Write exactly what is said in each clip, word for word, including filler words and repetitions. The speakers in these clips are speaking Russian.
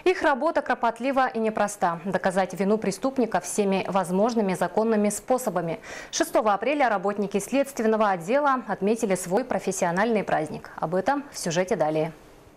Их работа кропотлива и непроста. Доказать вину преступника всеми возможными законными способами. шестого апреля работники следственного отдела отметили свой профессиональный праздник. Об этом в сюжете далее.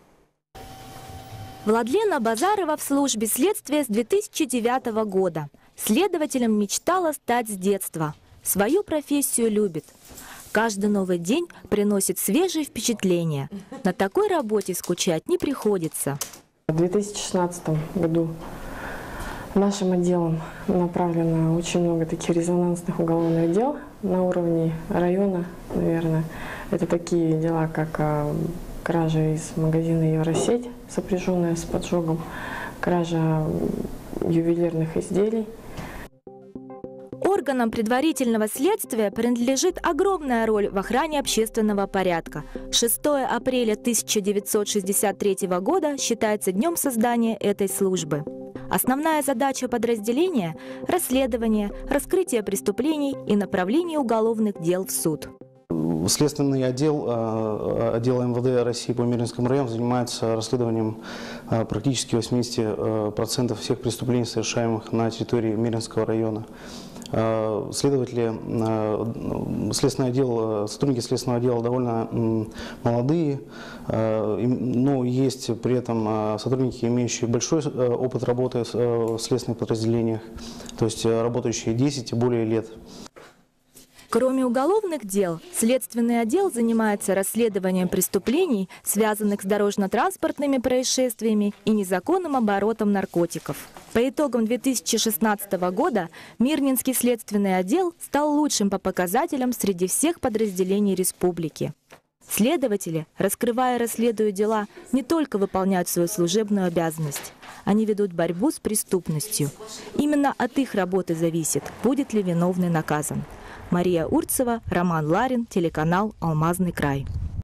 Владлена Базарова в службе следствия с две тысячи девятого года. Следователем мечтала стать с детства. Свою профессию любит. Каждый новый день приносит свежие впечатления. На такой работе скучать не приходится. В две тысячи шестнадцатом году нашим отделом направлено очень много таких резонансных уголовных дел на уровне района, наверное. Это такие дела, как кража из магазина «Евросеть», сопряженная с поджогом, кража ювелирных изделий. Органам предварительного следствия принадлежит огромная роль в охране общественного порядка. шестого апреля тысяча девятьсот шестьдесят третьего года считается днем создания этой службы. Основная задача подразделения – расследование, раскрытие преступлений и направление уголовных дел в суд. Следственный отдел, отдел эм вэ дэ России по Мирнинскому району занимается расследованием практически восьмидесяти процентов всех преступлений, совершаемых на территории Мирнинского района. Следователи, следственный отдел, сотрудники следственного отдела довольно молодые, но есть при этом сотрудники, имеющие большой опыт работы в следственных подразделениях, то есть работающие десять и более лет. Кроме уголовных дел, следственный отдел занимается расследованием преступлений, связанных с дорожно-транспортными происшествиями и незаконным оборотом наркотиков. По итогам две тысячи шестнадцатого года Мирнинский следственный отдел стал лучшим по показателям среди всех подразделений республики. Следователи, раскрывая и расследуя дела, не только выполняют свою служебную обязанность. Они ведут борьбу с преступностью. Именно от их работы зависит, будет ли виновный наказан. Мария Урцева, Роман Ларин, телеканал «Алмазный край».